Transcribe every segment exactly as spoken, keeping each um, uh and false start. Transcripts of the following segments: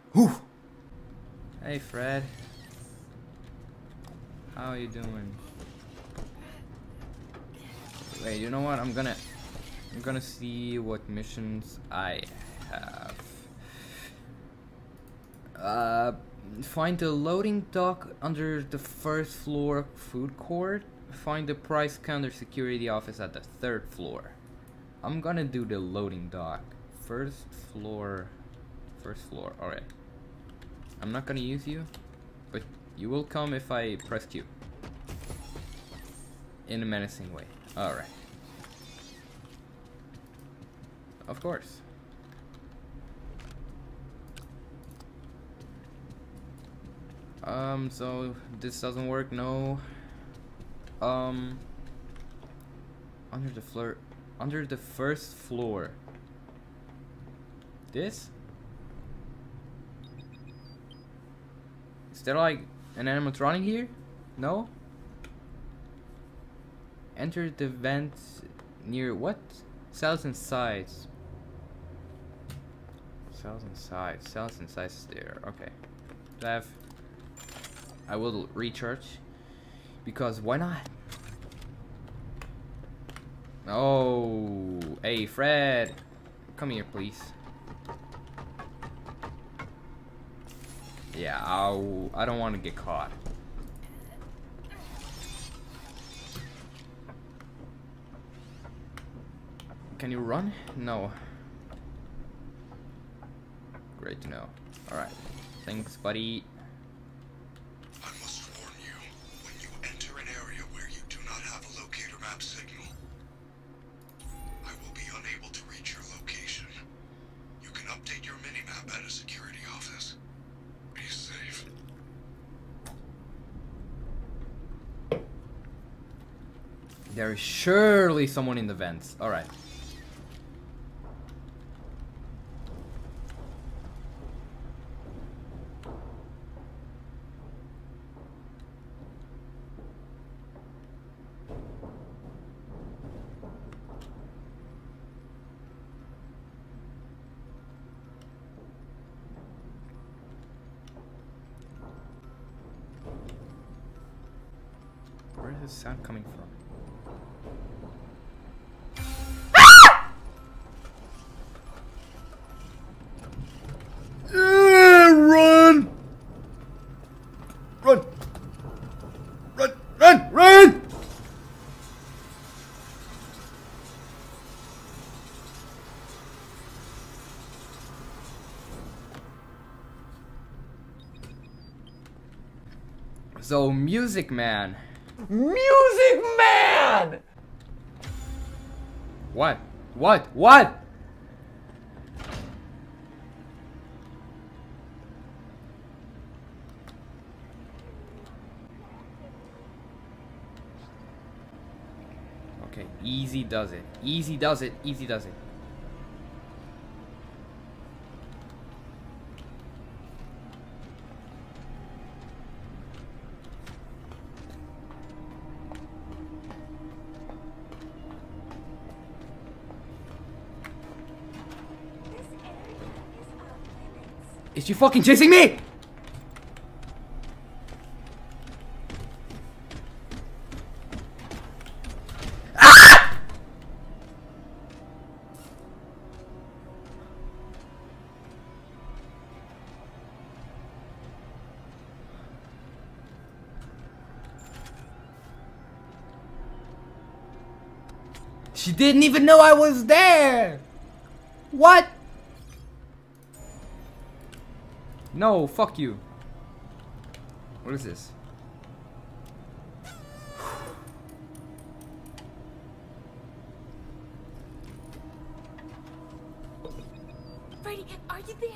Whew. Hey Fred, how are you doing? Wait, you know what? I'm gonna, I'm gonna see what missions I have. Uh, find the loading dock under the first floor food court. Find the price counter security office at the third floor. I'm gonna do the loading dock. First floor, first floor. All right. I'm not gonna use you, but you will come if I press Q. In a menacing way. Alright. Of course. Um, so this doesn't work, no. Um, under the floor, under the first floor. This? Is there like an animatronic here? No? Enter the vent near what? Cells and sides. Cells and sides. Cells and sides there. Okay. Do I have... I will recharge. Because why not? Oh. Hey, Fred. Come here, please. Yeah, I'll, I don't want to get caught. Can you run? No. Great to know. Alright. Thanks, buddy. I must warn you, when you enter an area where you do not have a locator map signal, I will be unable to reach your location. You can update your minimap at a security office. Be safe. There is surely someone in the vents. Alright. Where is this sound coming from? Run! Run! Run! Run! Run! So, Music Man. Music Man! What? What? What? Okay, easy does it. Easy does it. Easy does it. Is she fucking chasing me? Ah! She didn't even know I was there. What? No, fuck you. What is this? Freddy, are you there?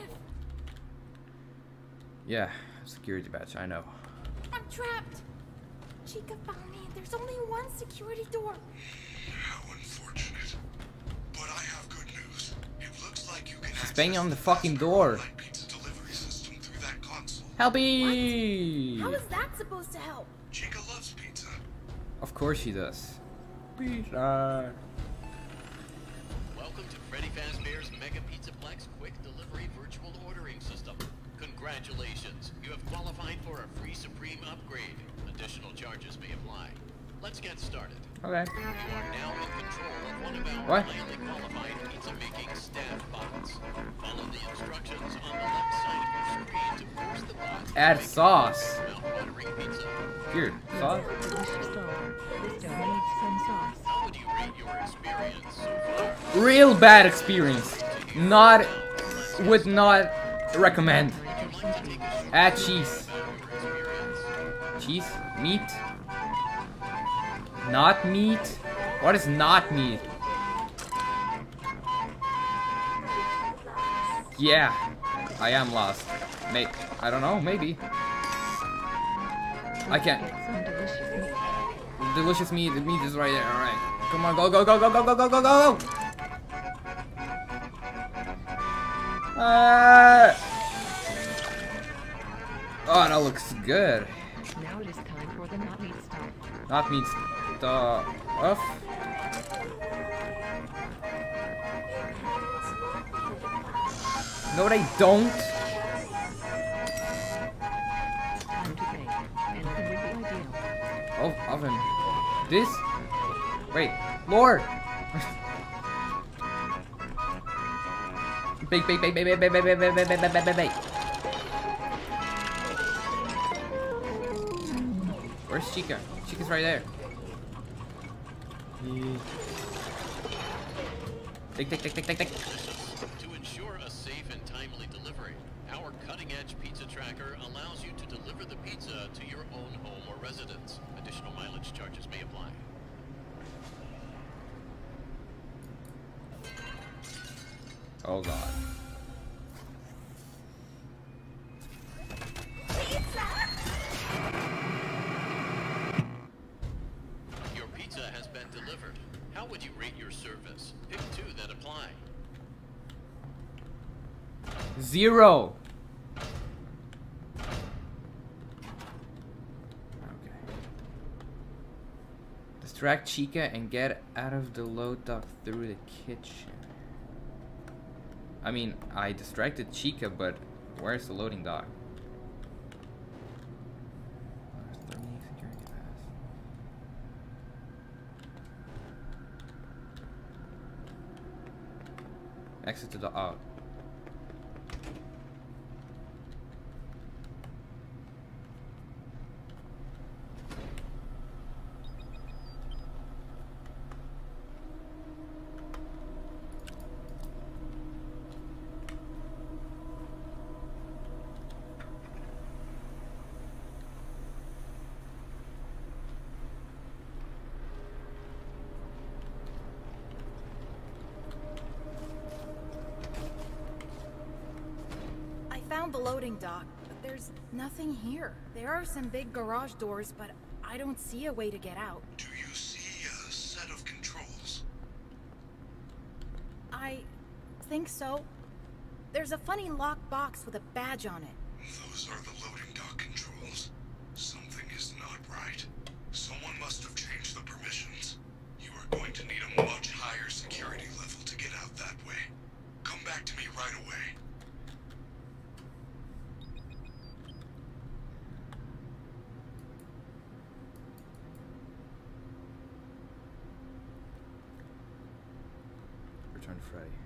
Yeah, security badge, I know. I'm trapped. Chica found me. There's only one security door. How unfortunate. But I have good news. It looks like you can She's access banging on the the fucking Fazbear door. Online Pizza delivery system through that console. Help me! How is that supposed to help? Chica loves pizza. Of course she does. Pizza. Welcome to Freddy Fazbear's Mega Pizzaplex Quick Delivery Virtual Ordering System. Congratulations. You have qualified for a free Supreme upgrade. Additional charges may apply. Let's get started. Okay. You are now in control of one of our What? highly qualified pizza-making staff bots. Follow the instructions on the left side of your screen to force the bot to Add make sauce. mouth-watering pizza. Here, sauce. Delicious dog. This dog needs some sauce. How would you rate your experience so far? Real bad experience. Not, would not recommend. Add cheese. Cheese? Meat? Not meat? What is not meat? Yeah, I am lost. May I don't know, maybe. I can't. Get some delicious meat. Delicious meat, the meat is right there, alright. Come on, go, go, go, go, go, go, go, go, go! Uh, oh, that looks good. Now it is time for the not meat stuff. Not meat stuff. No, they don't. Time to bake. Anything would be ideal. Oh, oven. This? Wait, Lord. Bake, bake, bake, bake, bake, bake, bake, bake, bake, bake, bake, bake, bake. Where's Chica? Chica's right there. Take, take, take, take, take, take. To ensure a safe and timely delivery, our cutting-edge pizza tracker allows you to deliver the pizza to your own home or residence. Additional mileage charges may apply. Oh God. Your pizza has been delivered. How would you rate your service? Pick two that apply. Zero. Okay. Distract Chica and get out of the load dock through the kitchen. I mean, I distracted Chica, but where's the loading dock? Security pass. Exit to the out. Found the loading dock, but there's nothing here. There are some big garage doors, but I don't see a way to get out. Do you see a set of controls? I think so. There's a funny locked box with a badge on it. Those are the loading dock controls. Something is not right. Someone must have changed the permissions. You are going to need a much higher security level to get out that way. Come back to me right away. Return to Freddy.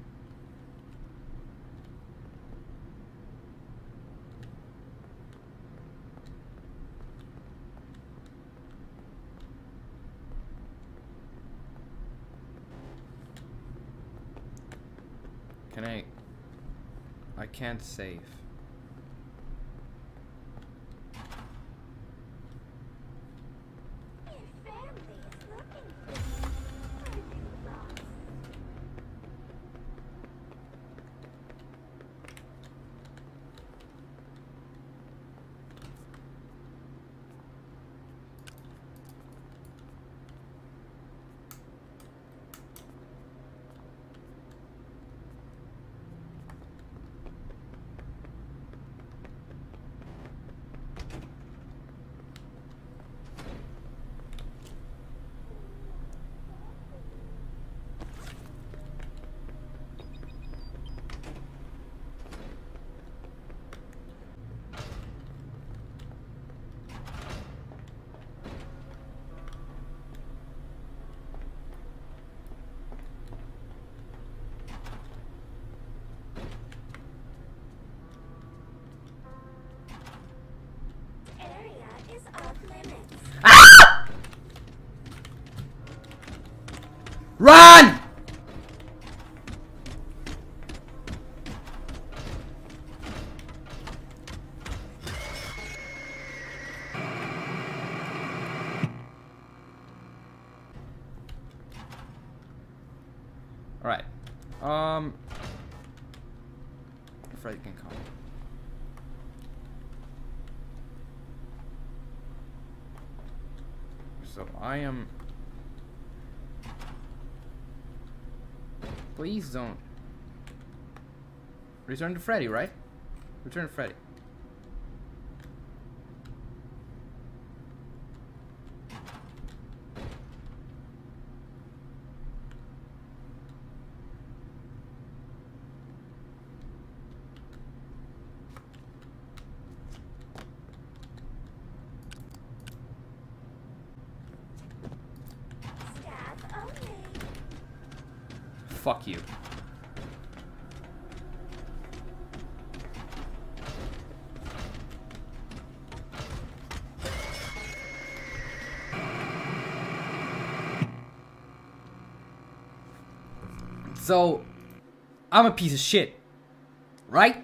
Can I... I can't save. Run! Alright. Um Freddy can come. So I am Please don't return to Freddy, right? Return to Freddy. Fuck you. So, I'm a piece of shit, right?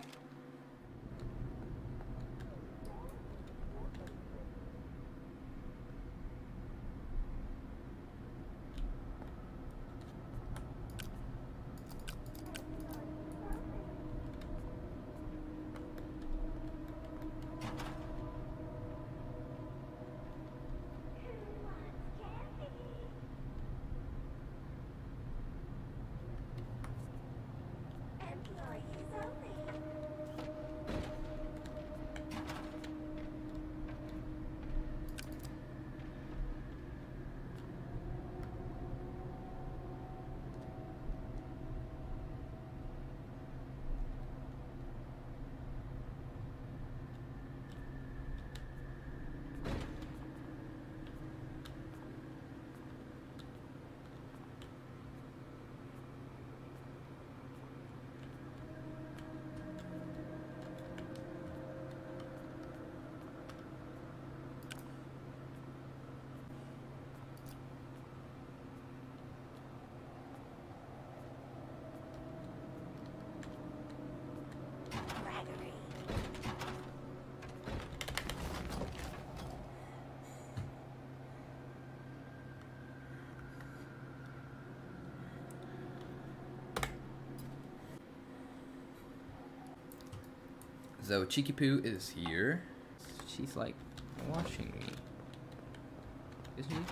So Cheeky Poo is here. She's like watching me. Is she?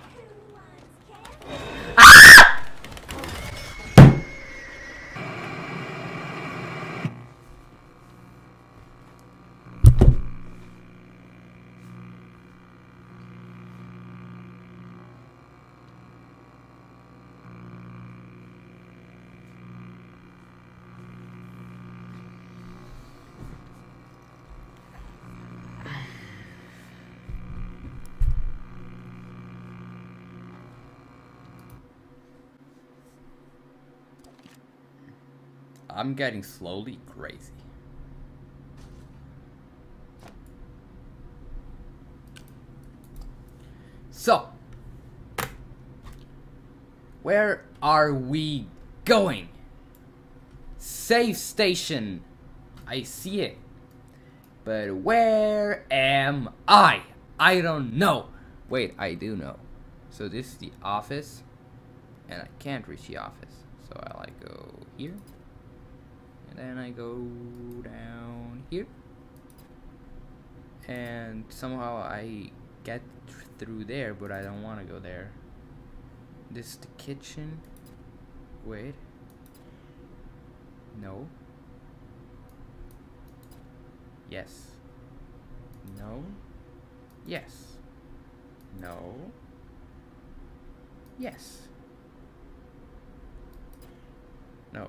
I'm getting slowly crazy. So, where are we going? Save station. I see it. But where am I? I don't know. Wait, I do know. So this is the office. And I can't reach the office. So I like go here. And then I go down here. And somehow I get through there, but I don't want to go there. This is the kitchen. Wait. No. Yes. No. Yes. No. Yes. No.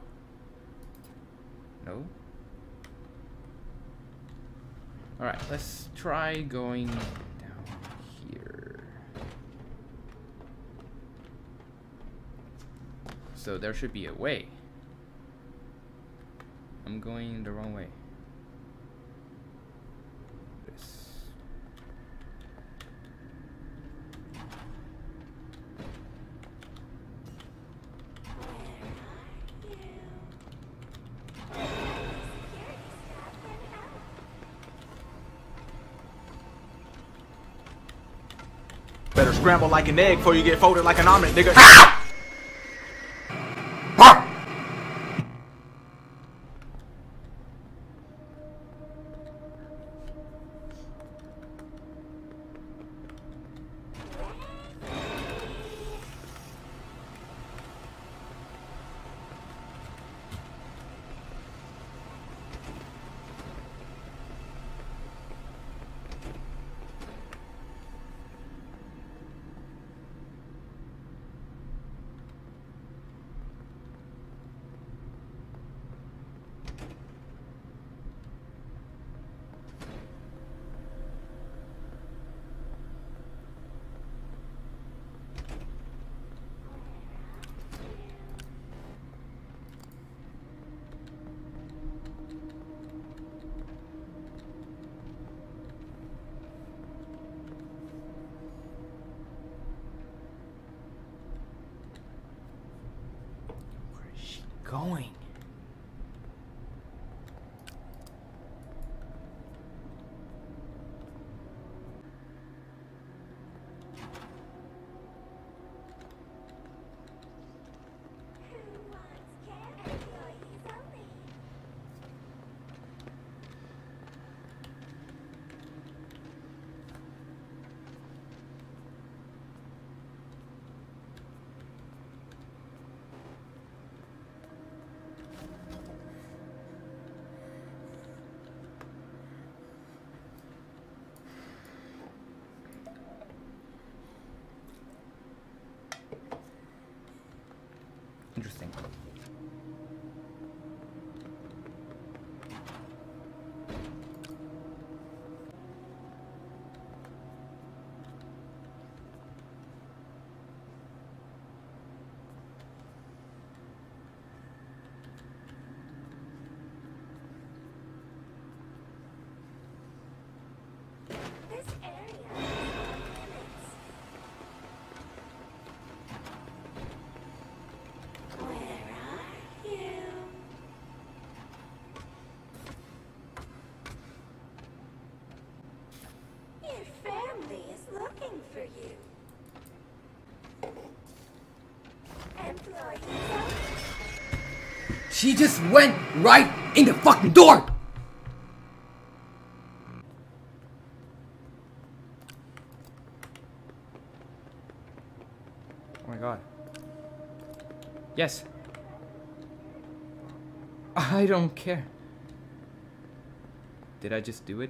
No. Alright, let's try going down here. So there should be a way. I'm going the wrong way. This. scramble like an egg before you get folded like an omelet, nigga. Going. Interesting. This area is off limits. Where are you? Your family is looking for you. Employees only. She just went right in the fucking door! Oh my god. Yes. I don't care. Did I just do it?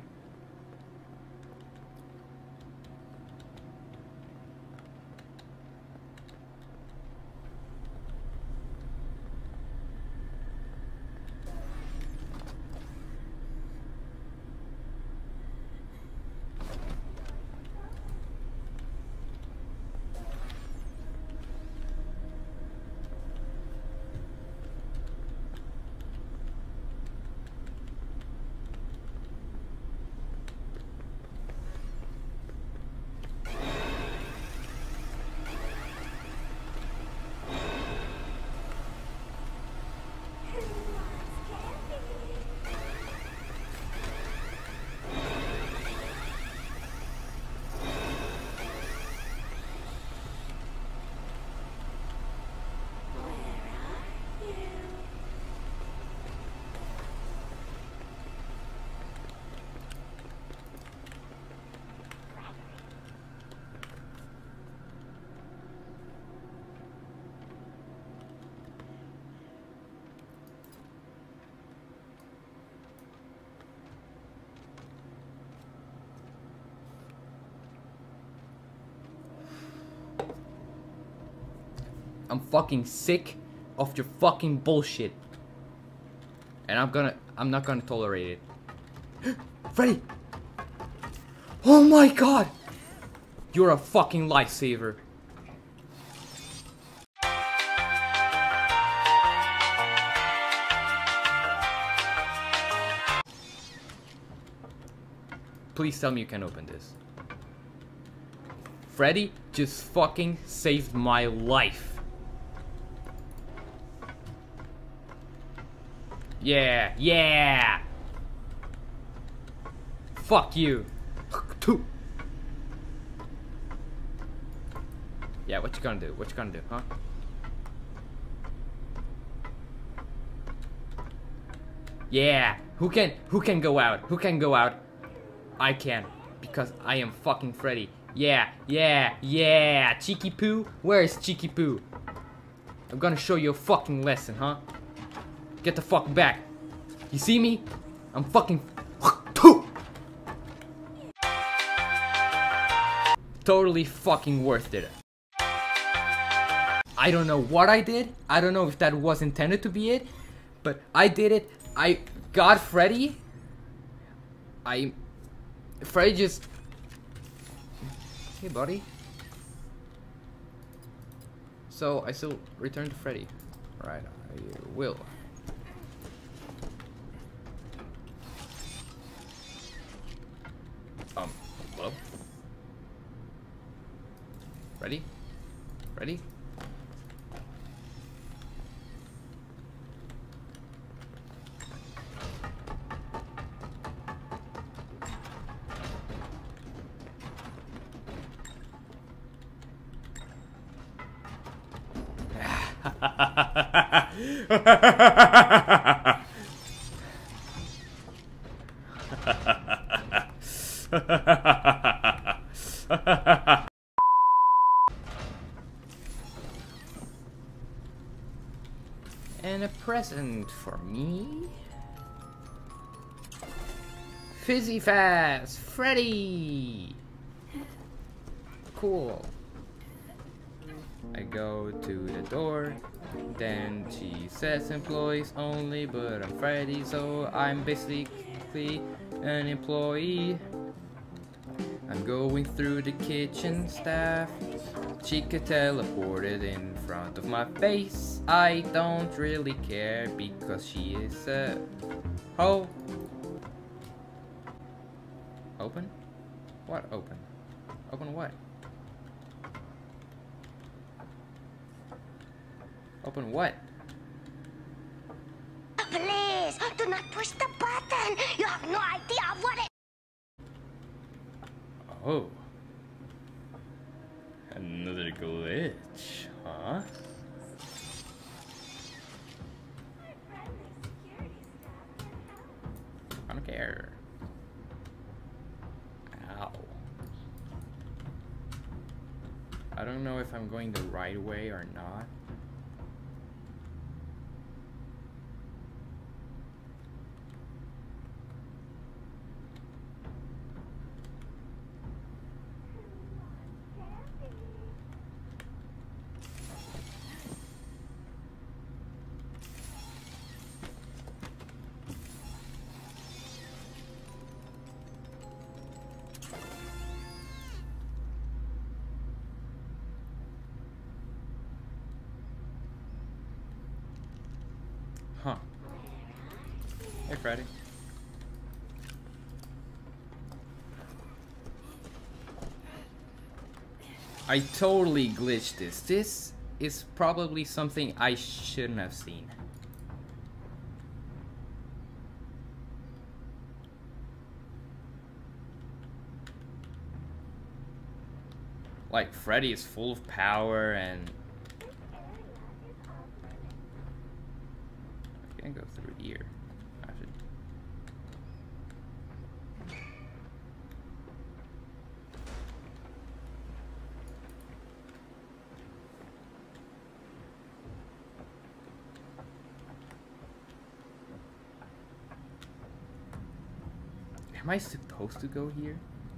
I'm fucking sick of your fucking bullshit. And I'm gonna, I'm not gonna tolerate it. Freddy! Oh my god! You're a fucking lifesaver. Please tell me you can open this. Freddy just fucking saved my life. Yeah, yeah. Fuck you. Yeah, what you gonna do? What you gonna do, huh? Yeah, who can who can go out? Who can go out? I can, because I am fucking Freddy. Yeah, yeah, yeah. Cheeky Poo, where is Cheeky Poo? I'm gonna show you a fucking lesson, huh? Get the fuck back. You see me? I'm fucking totally fucking worth it. I don't know what I did. I don't know if that was intended to be it, but I did it. I got Freddy. I Freddy just Hey buddy. So I still return to Freddy. Alright, I will. Um, hello? Ready? Ready? And a present for me. Fizzy Fast Freddy. Cool. I go to the door, then she says employees only, but I'm Freddy, so I'm basically an employee. I'm going through the kitchen staff. Chica teleported in front of my face. I don't really care because she is a hoe. Open? What open? Open what? Open what? Please, do not push the button. You have no idea what it... Oh. Another glitch, huh? I don't care. Ow. I don't know if I'm going the right way or not. Huh. Hey, Freddy. I totally glitched this. This is probably something I shouldn't have seen. Like, Freddy is full of power and... I can go through here. I should... Am I supposed to go here?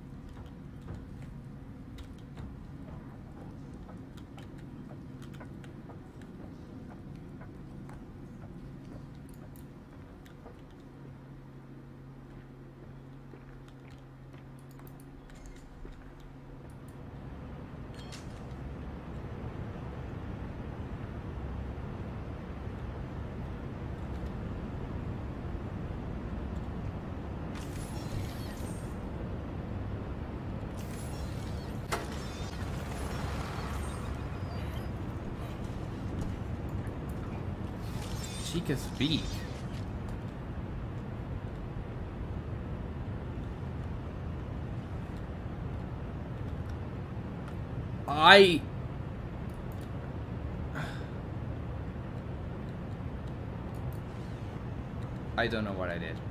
Chica's beak. I I don't know what I did.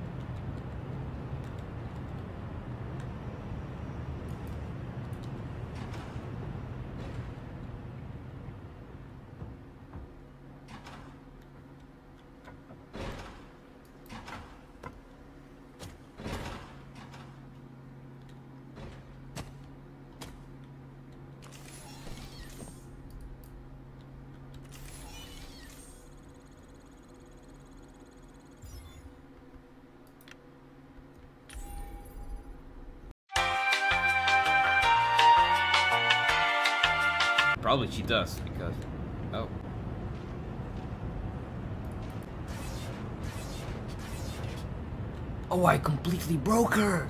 Probably she does, because... Oh. Oh, I completely broke her!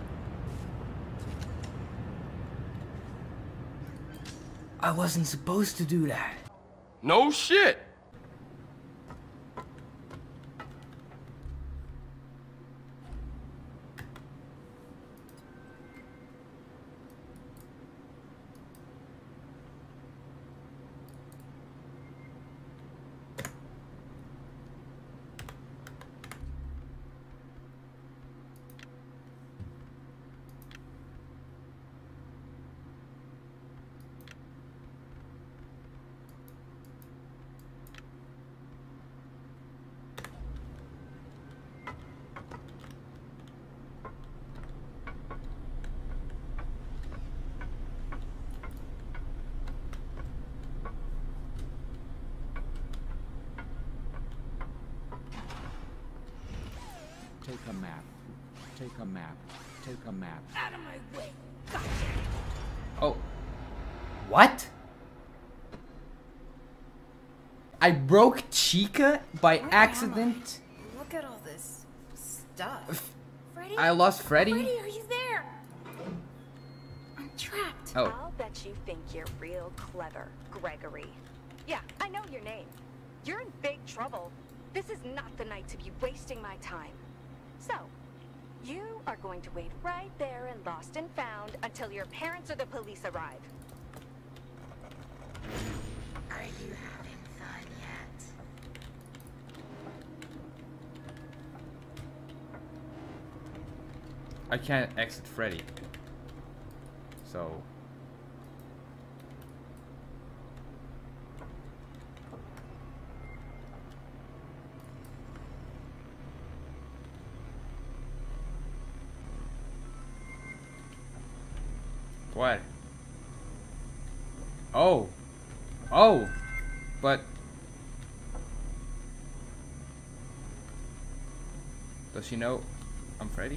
I wasn't supposed to do that. No shit! Take a map. Take a map. Take a map. Out of my way. Gotcha. Oh. What? I broke Chica by Where accident? am I? Look at all this stuff. Freddy? I lost Freddy? Freddy, are you there? I'm trapped. Oh. I'll bet you think you're real clever, Gregory. Yeah, I know your name. You're in big trouble. This is not the night to be wasting my time. So, you are going to wait right there in Lost and Found until your parents or the police arrive. Are you having fun yet? I can't exit Freddy. So... What? Oh. Oh. But. Does she know I'm Freddy?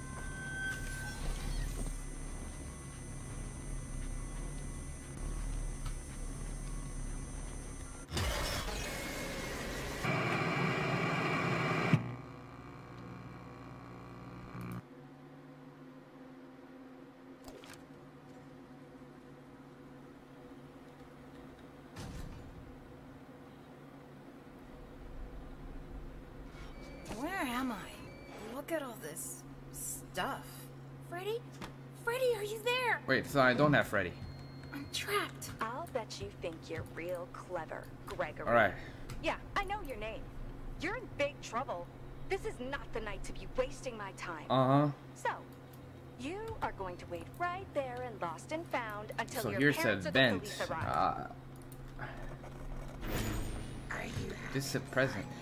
Where am I? Look at all this stuff. Freddy? Freddy, are you there? Wait, so I don't have Freddy. I'm trapped. I'll bet you think you're real clever, Gregory. Alright. Yeah, I know your name. You're in big trouble. This is not the night to be wasting my time. Uh-huh. So, you are going to wait right there in Lost and Found until So your here's parents a or the vent. police arrive. Uh, Are you this is a present. yet?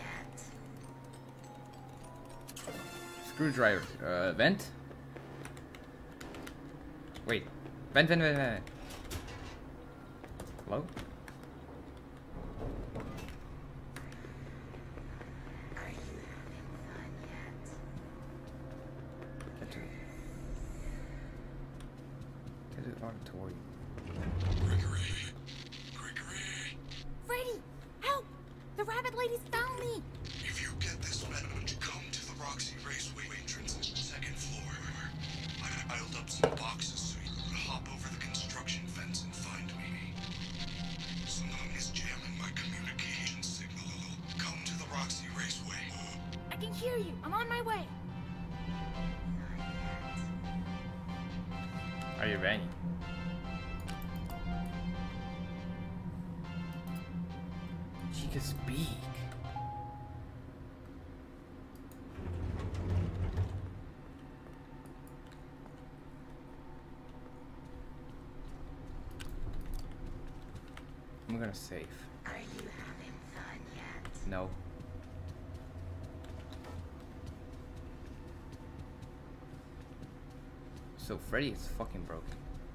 Screwdriver. Uh, vent? Wait. Vent, vent, vent, vent. Hello? Are you having fun yet? Get to it. Get it on toy. Gregory. Gregory. Freddy, help! The rabbit ladies found me. If you get this message, come to the Roxy Raceway entrance, second floor. I piled up some boxes so you can hop over the construction fence and find me. Someone is jamming my communication signal. Come to the Roxy Raceway. I can hear you. I'm on my way. Are you ready? She can speak. gonna save. Are you having fun yet? No. So Freddy is fucking broken.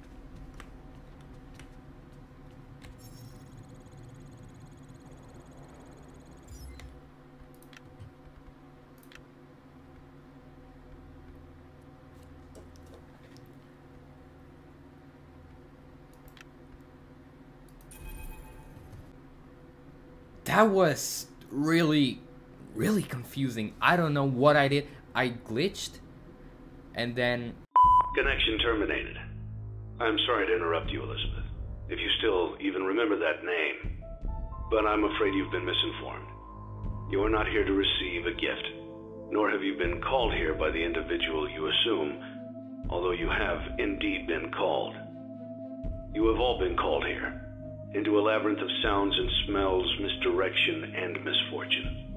That was really, really confusing. I don't know what I did. I glitched, and then... Connection terminated. I'm sorry to interrupt you, Elizabeth, if you still even remember that name. But I'm afraid you've been misinformed. You are not here to receive a gift, nor have you been called here by the individual you assume, although you have indeed been called. You have all been called here, into a labyrinth of sounds and smells, misdirection, and misfortune.